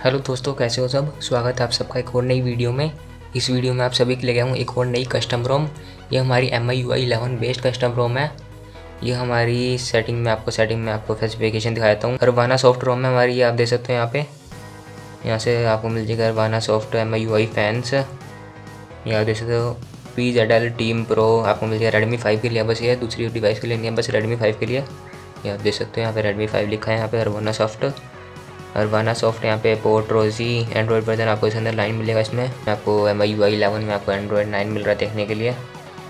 Hello दोस्तों, कैसे हो सब। स्वागत है आप सबका एक और नई वीडियो में। इस वीडियो में आप सभी के लिए गया हूँ एक और नई कस्टम रोम। ये हमारी MI UI 11 based custom ROM है। ये हमारी सेटिंग में आपको स्पेसिफिकेशन दिखाता हूँ। अरवाना सॉफ्ट रोम है हमारी, ये आप देख सकते हो। यहाँ से आपको मिल जाएगा अरवाना सॉफ्ट MI UI फैंस। ये आप देख सकते हो। PZL टीम प्रो आपको मिल जाएगा रेडमी 5 के लिए। बस ये दूसरी डिवाइस के लिए नहीं है, बस रेडमी 5 के लिए। ये आप देख सकते हो, यहाँ पे रेडमी 5 लिखा है। यहाँ पे अरवाना सॉफ्ट यहाँ पे पोर्ट रोजी एंड्रॉयड वर्जन आपको इसके अंदर 9 मिलेगा। इसमें आपको MI UI 11 में आपको एंड्रॉयड 9 मिल रहा है देखने के लिए।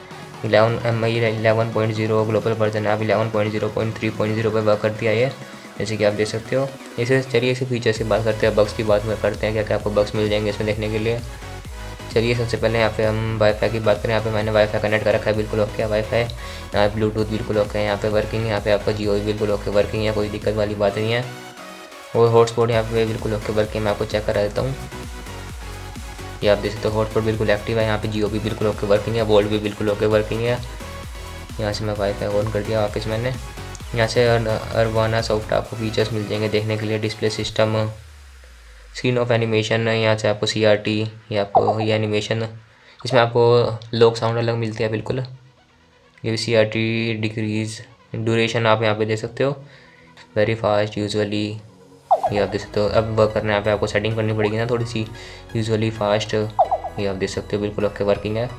MI 11.0 ग्लोबल वर्जन है। आप 11.0.3.0 पे वर्क करती है ये, जैसे कि आप देख सकते हो। इसे चलिए इसे फीचर्स की बात करते हैं, बग्स की बात करते हैं, क्या क्या आपको बग्स मिल जाएंगे इसमें देखने के लिए। चलिए सबसे पहले यहाँ पे हम वाईफाई की बात करें। यहाँ पे मैंने वाईफाई कनेक्ट कर रखा है, बिल्कुल ओके है वाईफाई। यहाँ ब्लूटूथ बिल्कुल ओके है, यहाँ पे वर्किंग है। यहाँ पे आपका जियो भी बिल्कुल ओके वर्किंग है, कोई दिक्कत वाली बात नहीं है। और हॉटस्पॉट यहाँ पे बिल्कुल ओके वर्किंग, मैं आपको चेक करा देता हूँ। ये आप देख सकते हो, हॉटस्पॉट बिल्कुल एक्टिव है। यहाँ पे जियो भी बिल्कुल ओके वर्किंग है, वोल्ट भी बिल्कुल ओके वर्किंग है। यहाँ से मैं वाईफाई ऑन कर दिया वापस मैंने। यहाँ से अरवाना सॉफ्ट आपको फीचर्स मिल जाएंगे देखने के लिए। Display system, screen off animation, यहाँ से आपको CRT, ये आपको ये एनिमेशन, इसमें आपको लॉक साउंड अलग मिलती है बिल्कुल। ये CRT डिक्रीज ड्यूरेशन आप यहाँ पे देख सकते हो। वेरी फास्ट यूजुअली, ये आप देख सकते हो। अब वर्क करना है यहाँ पे आपको सेटिंग करनी पड़ेगी ना थोड़ी सी। यूजुअली फास्ट, ये आप देख सकते हो बिल्कुल ओके वर्किंग है।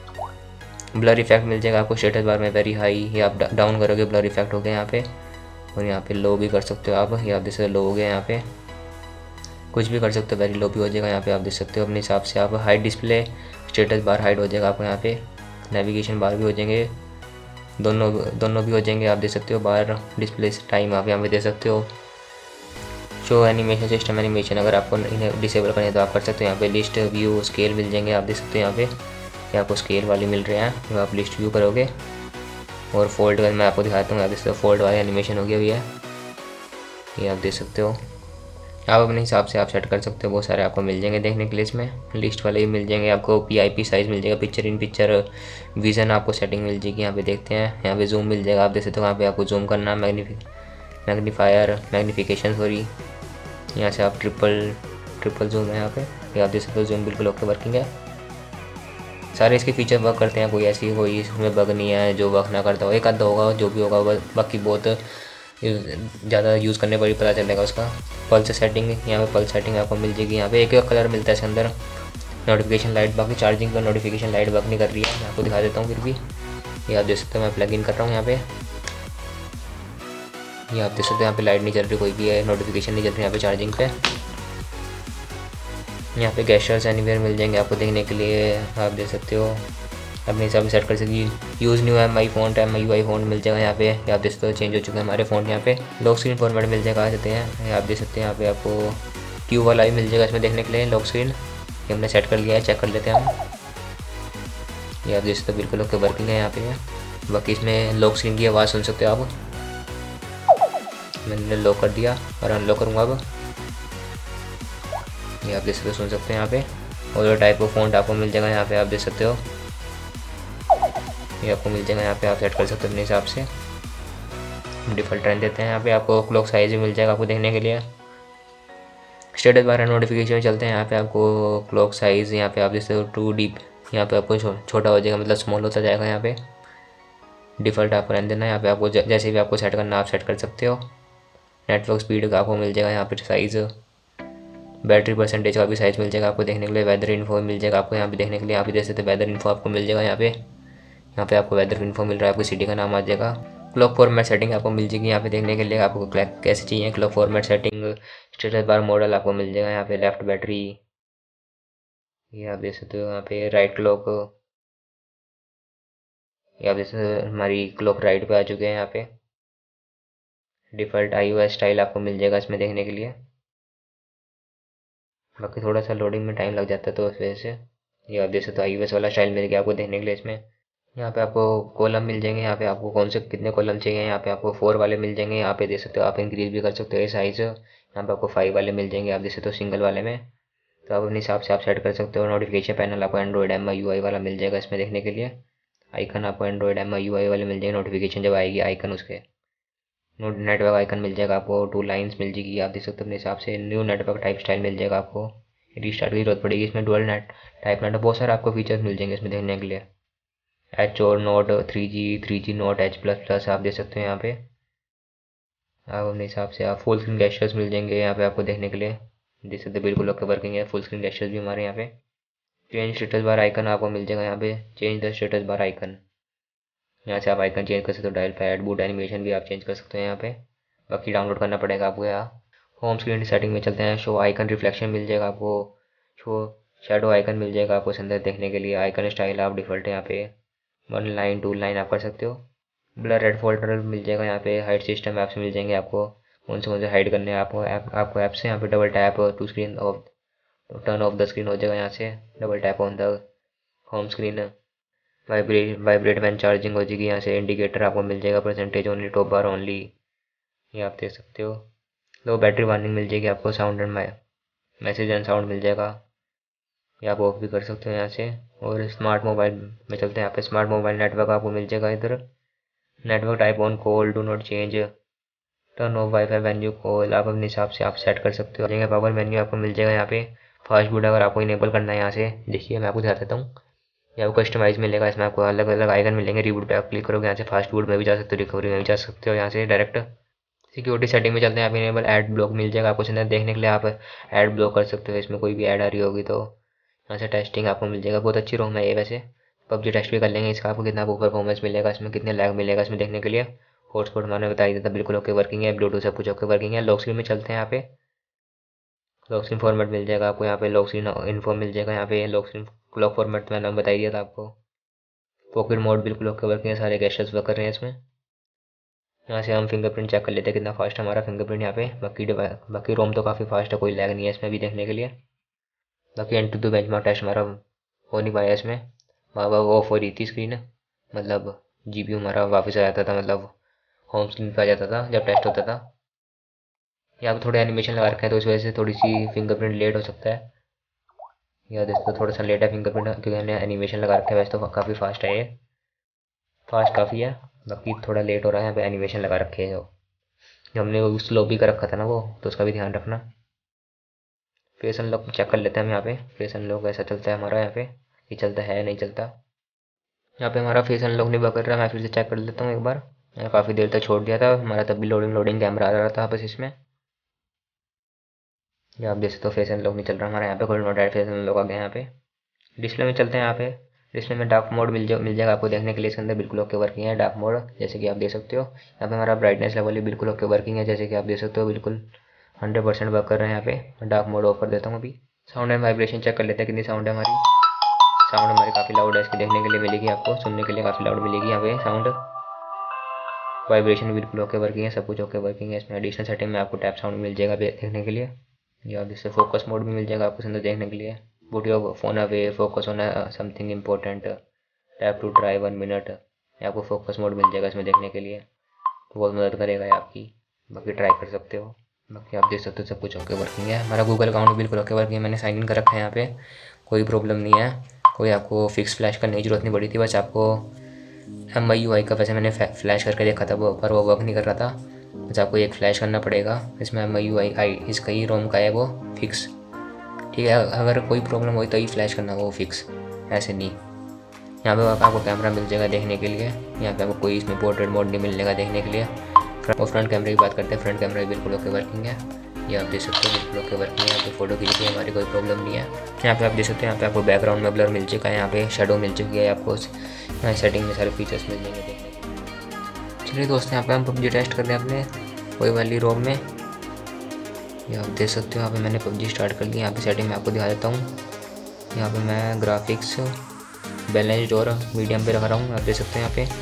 ब्लर इफेक्ट मिल जाएगा आपको स्टेटस बार में, वेरी हाई। ये आप डाउन करोगे ब्लर इफेक्ट हो गया यहाँ पे। और यहाँ पे लो भी कर सकते हो आप, ये आप देख सकते हो लो हो गया यहाँ पे। कुछ भी कर सकते हो, वेरी लो भी हो जाएगा यहाँ पे, आप देख सकते हो अपने हिसाब से। आप height display status bar height हो जाएगा आपको यहाँ पे। नेविगेशन बार भी हो जाएंगे, दोनों भी हो जाएंगे, आप देख सकते हो। बार डिस्प्ले टाइम आप यहाँ पे दे सकते हो। शो एनिमेशन सिस्टम एनिमेशन अगर आपको इन्हें डिसेबल करना है तो आप कर सकते हो। यहाँ पे लिस्ट व्यू स्केल मिल जाएंगे, आप देख सकते हो। यहाँ पे ये आपको स्केल वाले मिल रहे हैं, जो आप लिस्ट व्यू करोगे। और फोल्ड का मैं आपको दिखाता हूँ, आप देख सकते हो फोल्ड वाले एनिमेशन हो गया भैया, ये आप देख सकते हो। आप अपने हिसाब से आप सेट कर सकते हो, बहुत सारे आपको मिल जाएंगे देखने के लिए। इसमें लिस्ट वाले भी मिल जाएंगे आपको। PIP साइज़ मिल जाएगा, पिक्चर इन पिक्चर विज़न आपको सेटिंग मिल जाएगी। यहाँ पे देखते हैं, यहाँ पे जूम मिल जाएगा, आप देख सकते हो। यहाँ पे आपको जूम करना, मैग्नीफिकेशन सॉरी। यहाँ से आप ट्रिपल जूम है यहाँ पे, ये आप देख सकते हो। जूम बिल्कुल ओके वर्किंग है। सारे इसके फीचर वर्क करते हैं, कोई इसमें बग नहीं है जो वर्क ना करता हो। एक आधा होगा जो भी होगा, बाकी बहुत ज़्यादा यूज़ करने पर ही पता चलेगा उसका। पल्स सेटिंग, यहाँ पे पल्स सेटिंग आपको मिल जाएगी। यहाँ पे एक एक कलर मिलता है इसके अंदर। नोटिफिकेशन लाइट, बाकी चार्जिंग का नोटिफिकेशन लाइट वर्क नहीं कर रही है, मैं आपको दिखा देता हूँ फिर भी। ये आप देख सकते हो, मैं प्लग इन कर रहा हूँ यहाँ पे। ये आप देख सकते हो, यहाँ पे लाइट नहीं चल रही, कोई भी है नोटिफिकेशन नहीं चल रही यहाँ पे चार्जिंग पे। यहाँ पे गेस्चर्स एनीवेयर मिल जाएंगे आपको देखने के लिए, आप देख सकते हो। अपने हिसाब से सेट कर सकते। Use new MI font, MI UI font मिल जाएगा यहाँ पे, आप देख सकते हो। चेंज हो चुके हैं हमारे फ़ॉन्ट यहाँ पे। लॉक स्क्रीन फॉर्मेट मिल जाएगा, आ जाते हैं, आप देख सकते हैं। यहाँ पे आपको Q वाला भी मिल जाएगा इसमें देखने के लिए, लॉक स्क्रीन। ये हमने सेट कर लिया है, चेक कर लेते हैं हम। ये आप देख सकते हो बिल्कुल ओके वर्किंग है यहाँ पे। बाकी इसमें लॉक स्क्रीन की आवाज़ सुन सकते हो आप। मैंने लॉक कर दिया और अनलॉक करूँगा अब। ये आप देख सकते हो, सुन सकते हैं यहाँ पे। और टाइप ऑफ फ़ॉन्ट आपको मिल जाएगा यहाँ पे, आप देख सकते हो। ये आपको मिल जाएगा यहाँ पे, आप सेट कर सकते हो अपने हिसाब से। डिफ़ॉल्ट रहने देते हैं यहाँ पे। आपको क्लॉक साइज भी मिल जाएगा आपको देखने के लिए। स्टेटस बार नोटिफिकेशन चलते हैं यहाँ पे। आपको क्लॉक साइज़ यहाँ पे आप जैसे 2D यहाँ पे आपको छोटा हो जाएगा, मतलब स्मॉल होता जाएगा यहाँ पे। डिफ़ॉल्ट आपको रहने देना है यहाँ पे। आपको जैसे भी आपको सेट करना आप सेट कर सकते हो। नेटवर्क स्पीड का आपको मिल जाएगा यहाँ पे साइज़। बैटरी परसेंटेज का भी साइज़ मिल जाएगा आपको देखने के लिए। वेदर इन्फो मिल जाएगा आपको यहाँ पे देखने के लिए। आप भी देख सकते हैं, वेदर इन्फो आपको मिल जाएगा यहाँ पे। यहाँ पे आपको वेदर इन्फो मिल रहा है, आपकी सिटी का नाम आ जाएगा। क्लॉक फॉर्मेट सेटिंग आपको मिल जाएगी यहाँ पे देखने के लिए। आपको कैसे चाहिए clock format setting. Status bar model आपको मिल जाएगा यहाँ पे। लेफ्ट बैटरी, ये आप देख सकते हो यहाँ पे। राइट क्लॉक, ये आप देख सकते हो हमारी क्लॉक राइट पे आ चुके हैं यहाँ पे। डिफ़ॉल्ट iOS स्टाइल आपको मिल जाएगा इसमें देखने के लिए। बाकी थोड़ा सा लोडिंग में टाइम लग जाता है तो उस वजह से। ये आप देख सकते हो iOS वाला स्टाइल मिल गया आपको देखने के लिए इसमें। यहाँ पे आपको कॉलम मिल जाएंगे, यहाँ पे आपको कौन से कितने कॉलम चाहिए। यहाँ पे आपको 4 वाले मिल जाएंगे, यहाँ पे देख सकते हो। आप इंक्रीज भी कर सकते हो साइज़। यहाँ पे आपको 5 वाले मिल जाएंगे, आप देख सकते हो सिंगल वाले में। तो आप अपने हिसाब से आप सेट कर सकते हो। नोटिफिकेशन पैनल आपको एंड्रॉयड MI UI वाला मिल जाएगा इसमें देखने के लिए। आइकन आपको एंड्रॉयड MI UI वाले मिल जाएंगे, नोटिफिकेशन जब आएगी आइकन उसके। नेटवर्क आइकन मिल जाएगा आपको, 2 लाइन्स मिल जाएगी, आप देख सकते हो अपने हिसाब से। न्यू नेटवर्क टाइप स्टाइल मिल जाएगा आपको, रीस्टार्ट की जरूरत पड़ेगी इसमें। डुअल नेट टाइप नेटवर्क, बहुत सारे आपको फीचर्स मिल जाएंगे इसमें देखने के लिए। एच और नोट 3G नोट H++ आप देख सकते हो यहाँ पे। आप अपने हिसाब से आप फुल स्क्रीन गेस्चर्स मिल जाएंगे यहाँ पे आपको देखने के लिए, देख सकते बिल्कुल ओके वर्किंग है। फुल स्क्रीन गेस्चर्स भी हमारे यहाँ पे। चेंज स्टेटस बार आइकन आपको मिल जाएगा यहाँ पे, change the status bar icon, यहाँ से आप आइकन चेंज कर सकते हो। डायल पैड बूट एनिमेशन भी आप चेंज कर सकते हो यहाँ पे, बाकी डाउनलोड करना पड़ेगा आपको। यहाँ होम स्क्रीन सेटिंग में चलते हैं। शो आइकन रिफ्लेक्शन मिल जाएगा आपको, शो शेडो आइकन मिल जाएगा आपको अंदर देखने के लिए। आइकन स्टाइल आप डिफ़ॉल्ट है यहाँ पे 1 लाइन 2 लाइन आप कर सकते हो। ब्लर रेड फोल्डर मिल जाएगा यहाँ पे। हाइड सिस्टम ऐप्स मिल जाएंगे आपको, कौन से हाइड करने हैं आपको ऐप से। यहाँ पे double tap to screen off turn off the screen हो जाएगा यहाँ से, double tap on the home screen. Vibrate when charging हो जाएगी यहाँ से। इंडिकेटर आपको मिल जाएगा, percentage only, top bar only, ये आप देख सकते हो। लो बैटरी वार्निंग मिल जाएगी आपको। Sound and message and sound मिल जाएगा, ये आप ऑफ भी कर सकते हो यहाँ से। और स्मार्ट मोबाइल में चलते हैं। यहाँ पे स्मार्ट मोबाइल नेटवर्क आपको मिल जाएगा इधर। Network type on call, do not change, turn off wifi when you call, आप अपने हिसाब से आप सेट कर सकते हो। पावर मेन्यू आपको मिल जाएगा यहाँ पे। फास्ट बूट अगर आपको इनेबल करना है यहाँ से, देखिए मैं आपको दिखा देता हूँ। ये आपको कस्टमाइज मिलेगा, इसमें आपको अलग अलग आइकन मिलेंगे। रीबूट पे आप क्लिक करोगे, यहाँ से फास्ट बूट में भी जा सकते हो, रिकवरी में भी जा सकते हो यहाँ से डायरेक्ट। सिक्योरिटी सेटिंग में चलते हैं। आप इनेबल ऐड ब्लॉक मिल जाएगा आपको अंदर देखने के लिए, आप ऐड ब्लॉक कर सकते हो। इसमें कोई भी ऐड आ रही होगी तो यहाँ से टेस्टिंग आपको मिल जाएगा। बहुत अच्छी रोम है ये वैसे। पबजी टेस्ट भी कर लेंगे इसका, आपको कितना परफॉर्मेंस मिलेगा इसमें, कितने लैग मिलेगा इसमें देखने के लिए। हॉटस्पॉट मैंने बता दिया था, बिल्कुल ओके वर्किंग है। ब्लूटूथ सब कुछ ओके वर्किंग है। लॉक स्क्रीन में चलते हैं। यहाँ पे लॉक स्क्रीन फॉर्मेट मिल जाएगा आपको, यहाँ पे लॉक स्क्रीन इन्फो मिल जाएगा। यहाँ पे लॉक स्क्रीन क्लॉक फॉर्मेट मैंने बता दिया था आपको। पॉकेट मोड बिल्कुल ओके वर्किंग है, सारे गेस्चर्स वर्क कर रहे हैं इसमें। यहाँ से हम फिंगरप्रिंट चेक कर लेते हैं कितना फास्ट हमारा फिंगरप्रिंट यहाँ पे। बाकी रोम तो काफ़ी फास्ट है, कोई लैग नहीं है इसमें भी देखने के लिए। बाकी एंटी टू बेंचमार्क टेस्ट हमारा हो नहीं पाया इसमें, वहाँ ऑफ हो रही थी स्क्रीन, मतलब GPU हमारा वापस आ जाता था, मतलब होम स्क्रीन पे आ जाता था जब टेस्ट होता था। यहाँ पे थोड़े एनिमेशन लगा रखे हैं तो इस वजह से थोड़ी सी फिंगरप्रिंट लेट हो सकता है। या देखो थोड़ा सा लेट है फिंगरप्रिंट, क्योंकि हमने एनिमेशन लगा रखे हैं। वैसे तो काफ़ी फास्ट है ये, फास्ट काफ़ी है, बाकी थोड़ा लेट हो रहा है। यहाँ पे एनिमेशन लगा रखे हैं जो हमने स्लो भी कर रखा था ना वो, तो उसका भी ध्यान रखना। फेस अनलॉक चेक कर लेते हैं हम यहाँ पे। फेस अनलॉक ऐसा चलता है हमारा यहाँ पे, ये चलता है नहीं चलता। यहाँ पे हमारा फेस अनलॉक नहीं कर रहा, मैं फिर से चेक कर लेता हूँ एक बार। मैंने काफ़ी देर तक छोड़ दिया था हमारा, तब भी लोडिंग कैमरा आ रहा था बस इसमें। ये आप देख सकते हो फेस अनलॉक नहीं चल रहा हमारा यहाँ पे, कोई नोट फेस अनलॉक आ गया यहाँ पे। डिस्प्ले में चलते हैं। यहाँ पे डिस्प्ले में डार्क मोड मिल जाएगा आपको देखने के लिए। इसके अंदर बिल्कुल ओके वर्किंग है डार्क मोड, जैसे कि आप देख सकते हो। यहाँ पे हमारा ब्राइटनेस लेवल भी बिल्कुल ओके वर्किंग है, जैसे कि आप देख सकते हो, बिल्कुल 100% वर्क कर रहे हैं यहाँ पे। डार्क मोड ऑफ कर देता हूँ अभी। साउंड एंड वाइब्रेशन चेक कर लेते हैं कितनी साउंड है हमारी। साउंड हमारी काफ़ी लाउड है, इसकी देखने के लिए मिलेगी आपको, सुनने के लिए काफ़ी लाउड मिलेगी यहाँ पे साउंड। वाइब्रेशन बिल्कुल ओके वर्किंग है, सब कुछ ओके वर्किंग है। इसमें एडिशनल सेटिंग में आपको टैप साउंड मिल जाएगा देखने के लिए, या जिससे फोकस मोड भी मिल जाएगा आपको अंदर देखने के लिए। Put your phone away, focus on something important, tap to try 1 minute, आपको फोकस मोड मिल जाएगा इसमें देखने के लिए, तो बहुत मदद करेगा ये आपकी। बाकी ट्राई कर सकते हो। बाकी आप देख सकते हो सब कुछ ओके वर्किंग है। हमारा गूगल अकाउंट भी बिल्कुल ओके वर्किंग है, मैंने साइन इन कर रखा है यहाँ पे, कोई प्रॉब्लम नहीं है। कोई आपको फिक्स फ्लैश करने की जरूरत नहीं पड़ी थी, बस आपको MIUI का वैसे मैंने फ्लैश करके देखा था वो, पर वो वर्क नहीं कर रहा था। बस आपको एक फ्लैश करना पड़ेगा, इसमें MIUI इसका ही रोम का है वो फिक्स, ठीक है। अगर कोई प्रॉब्लम हुई तो ही फ्लैश करना वो फिक्स, ऐसे नहीं। यहाँ पे आपको कैमरा मिल जाएगा देखने के लिए। यहाँ पे आपको कोई इसमें पोर्ट्रेट मोड नहीं मिलेगा देखने के लिए। और फ्रंट कैमरे की बात करते हैं, फ्रंट कैमरा भी बिल्कुल ओके वर्किंग है, ये आप देख सकते हो बिल्कुल ओके वर्किंग है। यहाँ पे फोटो खींचने की हमारी कोई प्रॉब्लम नहीं है। यहाँ पे आप देख सकते हो, यहाँ पे आपको बैकग्राउंड में ब्लर मिल चुका है, यहाँ पे शेडो मिल चुकी है आपको, यहाँ सेटिंग में सारे फीचर्स मिल जाएंगे देखने के। चलिए दोस्तों, यहाँ पे हम PUBG टेस्ट कर रहे हैं अपने वही वाली रोम में, ये आप देख सकते हो। यहाँ पे मैंने PUBG स्टार्ट कर दी। यहाँ पे सेटिंग में आपको दिखा देता हूँ। यहाँ पे मैं ग्राफिक्स बैलेंस्ड और मीडियम पे रख रहा हूँ, आप देख सकते हैं यहाँ पे।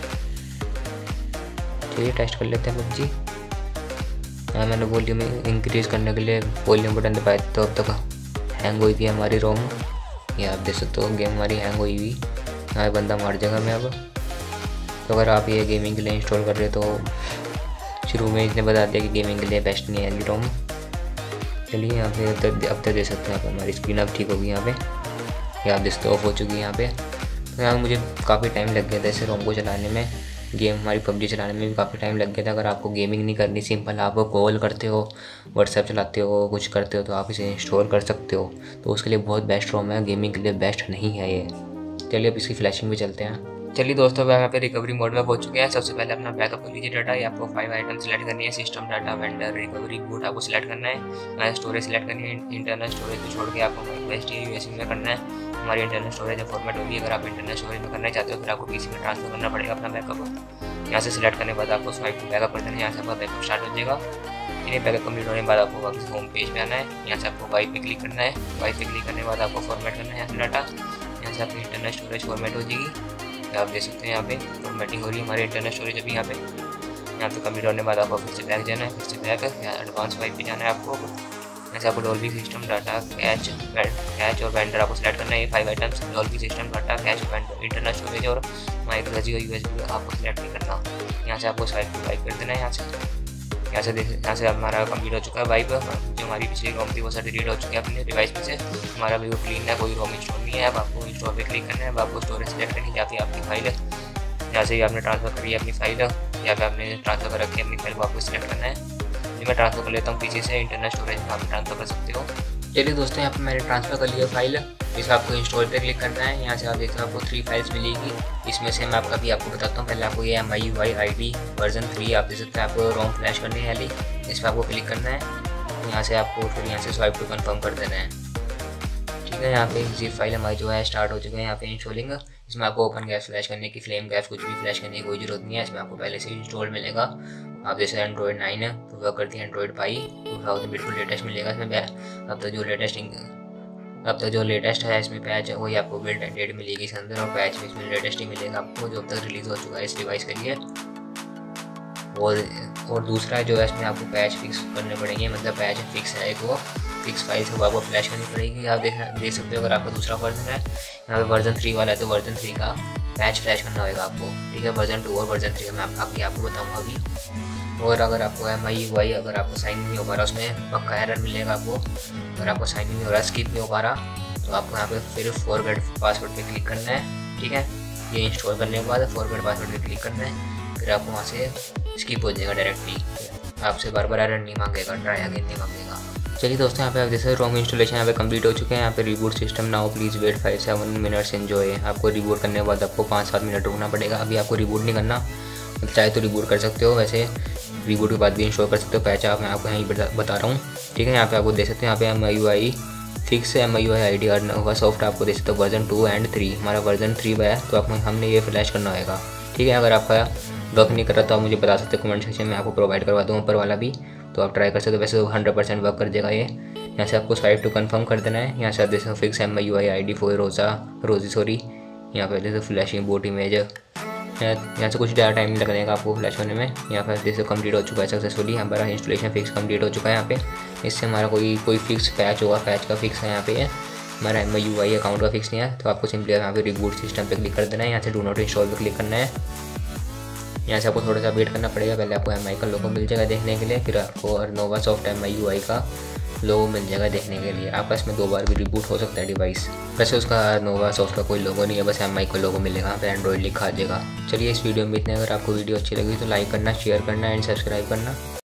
चलिए टेस्ट कर लेते हैं PUBG। यहाँ मैंने वॉल्यूम इंक्रीज़ करने के लिए वॉल्यूम बटन दबाया, तो अब तक हैंग हुई थी हमारी रोम, ये आप देख सकते हो गेम हमारी हैंग हुई हुई। यहाँ बंदा मार जाएगा मैं अब। तो अगर आप ये गेमिंग के लिए इंस्टॉल कर रहे हो तो शुरू में इसने बता दिया कि गेमिंग के लिए बेस्ट नहीं है ये रोम। चलिए यहाँ पे अब तक देख सकते हैं आप, हमारी स्क्रीन अब ठीक होगी यहाँ पे, ये आप देख सकते हो ऑफ हो चुकी है यहाँ पे। तो यहाँ मुझे काफ़ी टाइम लग गया था इसे रोम को चलाने में, गेम हमारी पबजी चलाने में भी काफ़ी टाइम लग गया था। अगर आपको गेमिंग नहीं करनी, सिंपल आप कॉल करते हो, व्हाट्सएप चलाते हो, कुछ करते हो, तो आप इसे इंस्टॉल कर सकते हो। तो उसके लिए बहुत बेस्ट रोम है, गेमिंग के लिए बेस्ट नहीं है ये। चलिए अब इसकी फ्लैशिंग भी चलते हैं। चलिए दोस्तों, अब यहाँ पे रिकवरी मोड में पहुंच चुके हैं। सबसे पहले अपना बैकअप कर लीजिए डाटा। ये आपको 5 आइटम सेलेक्ट करनी है। System data, vendor, recovery, boot आपको सिलेक्ट करना है। स्टोरेज सेलेक्ट करनी है। इंटरनल स्टोरेज को छोड़ के आपको USB में करना है। हमारी इंटरनल स्टोरेज फॉर्मेट होगी। अगर आप इंटरनल स्टोरेज में करना चाहते हो फिर आपको PC में ट्रांसफर करना पड़ेगा अपना बैकअप। यहाँ से सिलेक्ट करने के बाद आपको स्वाइप टू बैकअप कर देना है। यहाँ से आपका बैकअप स्टार्ट हो जाएगा। इन्हें बैकअप कंप्लीट होने के बाद आपको वापस होम पेज पे आना है। यहाँ से आपको वाइप पे क्लिक करना है। वाइप पे क्लिक करने के बाद आपको फॉर्मेट करना है यहाँ से डाटा। यहाँ से आपकी इंटरनल स्टोरेज फॉर्मेट हो जाएगी। आप देख सकते हैं यहाँ पे फॉर्मेटिंग हो रही है हमारे इंटरनल स्टोरेज अभी यहाँ पे कंप्लीट होने के बाद आपको फिर से बैक जाना है। फिर से बैक एडवांस वाइप पे जाना है आपको। ऐसे आपको डॉल्बी सिस्टम डाटा, कैच और वेंडर आपको सेलेक्ट करना है। ये 5 items Dolby system data, cache, vendor, internal storage और माइक्रोजी और USB आपको सेलेक्ट नहीं करना। यहाँ से आपको स्वाइप टू वाइप कर देना है। यहाँ से हमारा कंप्लीट हो चुका है वाइप। जो हमारी पिछली रोम थी वो सब डिलीट हो चुकी है अपने डिवाइस में से। हमारा भी वो क्लीन है, कोई रोम इंस्टॉल नहीं है। अब आपको इंस्टॉल पे क्लिक करना है। अब आपको स्टोरेज सेलेक्ट करनी है या फिर आपकी फाइल है। यहाँ से ही आपने ट्रांसफर करी है अपनी फाइल या फिर आपने ट्रांसफर कर रखी है अपनी फाइल को आपको सिलेक्ट करना है। मैं ट्रांसफर कर लेता हूँ पीछे से, इंटरनल स्टोरेज में आप ट्रांसफर कर सकते हो। चलिए दोस्तों, यहाँ पर मैंने ट्रांसफर कर लिया फाइल। इसे आपको इंस्टॉल पे क्लिक करना है। यहाँ से आप देखते हो आपको 3 फाइल्स मिलेगी। इसमें से मैं आपको बताता हूँ। पहले आपको ये MIUI ID वर्जन 3 आप देख सकते हैं। आपको रोम फ्लैश करनी है। इस पर आपको क्लिक करना है। यहाँ से आपको फिर यहाँ से स्वाइप टू कन्फर्म कर देना है। ठीक है, यहाँ पे जिप फाइल हमारी जो है स्टार्ट हो चुके हैं। यहाँ पे इंस्टॉलिंग, इसमें आपको ओपन गैस फ्लैश करने की, फ्लेम गैस कुछ भी फ्लैश करने की कोई जरूरत नहीं है। इसमें आपको पहले से इंस्टॉल मिलेगा। आप जैसे एंड्रॉइड 9 है तो वह करती है एंड्रॉइड पाई 2000 बिल्कुल लेटेस्ट मिलेगा इसमें। अब तक जो लेटेस्ट है इसमें पैच वही आपको बिल्ड डेट मिलेगी इसके अंदर, और पैच भी इसमें लेटेस्ट ही मिलेगा आपको जो अब तक रिलीज़ हो चुका है इस डिवाइस के लिए। और दूसरा जो है इसमें आपको पैच फिक्स करने पड़ेंगे, मतलब पैच फिक्स है एक, वो फिक्स फाइल से आपको फ्लैश करनी पड़ेगी। आप देख सकते हो अगर आपका दूसरा वर्जन है, यहाँ पे वर्जन 3 वाला है तो वर्जन 3 का पैच फ्लैश करना होगा आपको। ठीक है, वर्जन 2 और वर्जन 3 मैं आपको बताऊँगा अभी। और अगर आपको MIUI अगर आपको साइन नहीं हो पा रहा, उसमें पक्का एरर मिलेगा आपको। अगर आपको साइन नहीं हो रहा, स्किप नहीं हो पा रहा, तो आपको यहाँ पे फिर फॉरगेट पासवर्ड पे क्लिक करना है। ठीक है, ये इंस्टॉल करने के बाद फॉरगेट पासवर्ड पे क्लिक करना है। फिर आपको वहाँ से स्किप हो जाएगा डायरेक्टली, आपसे बार बार एरर नहीं मांगेगा, ट्राई अगेन नहीं मांगेगा। चलिए दोस्तों, यहाँ पे आप जैसे रोम इंस्टॉलेशन यहाँ पे कंप्लीट हो चुके हैं। यहाँ पे reboot system now please wait 5-7 minutes enjoy. आपको रिबूट करने के बाद आपको 5-7 मिनट रुकना पड़ेगा। अभी आपको रिबूट नहीं करना, चाहे तो रिबूट कर सकते हो, वैसे रिबूट के बाद भी इंस्टॉल कर सकते हो पैच। मैं आपको यहीं बता रहा हूँ। ठीक है, यहाँ पे आपको देख सकते हैं यहाँ पे MIUI फिक्स MIUI ID और नोवा सॉफ्ट आपको देख सकते हो वर्जन 2 और 3। हमारा वर्जन 3 है तो हमने ये फ्लैश करना होगा। ठीक है, अगर आपका वर्क नहीं कर रहा तो आप मुझे बता सकते हो कमेंट सेक्शन में, आपको प्रोवाइड करवा दूँ ऊपर वाला भी, तो आप ट्राई कर सकते हो। वैसे 100% वर्क कर देगा ये। यहाँ से आपको स्वाइप टू कन्फर्म कर देना है। यहाँ से आप देख सकते हो फिक्स MIUI ID फॉर रोजी। यहाँ पर जैसे फ्लैशिंग बोट इमेज, यहाँ से कुछ ज़्यादा टाइम नहीं लगने का आपको फ्लैश होने में। यहाँ पर जैसे कंप्लीट हो चुका है सक्सेसफुली, हमारा इंस्टॉलेशन फिक्स कंप्लीट हो चुका है। यहाँ पे इससे हमारा कोई फिक्स पैच होगा, पैच का फिक्स है यहाँ पे है। हमारा MIUI अकाउंट का फिक्स नहीं है, तो आपको सिंपली यहाँ पे रिबूट सिस्टम पे क्लिक कर देना है। यहाँ से डू नॉट इंस्टॉल पे क्लिक करना है। यहाँ से आपको थोड़ा सा वेट करना पड़ेगा। पहले आपको MI का लोगो मिल जाएगा देखने के लिए, फिर आपको नोवा सॉफ्ट MIUI का लोगो मिल जाएगा देखने के लिए। आपस में 2 बार भी रिबूट हो सकता है डिवाइस। वैसे उसका नोवा सॉफ्ट का कोई लोगो नहीं है, बस MI का लोगो मिलेगा, यहाँ पे एंड्रॉइड लिखा आ जाएगा। चलिए इस वीडियो में इतने। अगर आपको वीडियो अच्छी लगी तो लाइक करना, शेयर करना एंड सब्सक्राइब करना।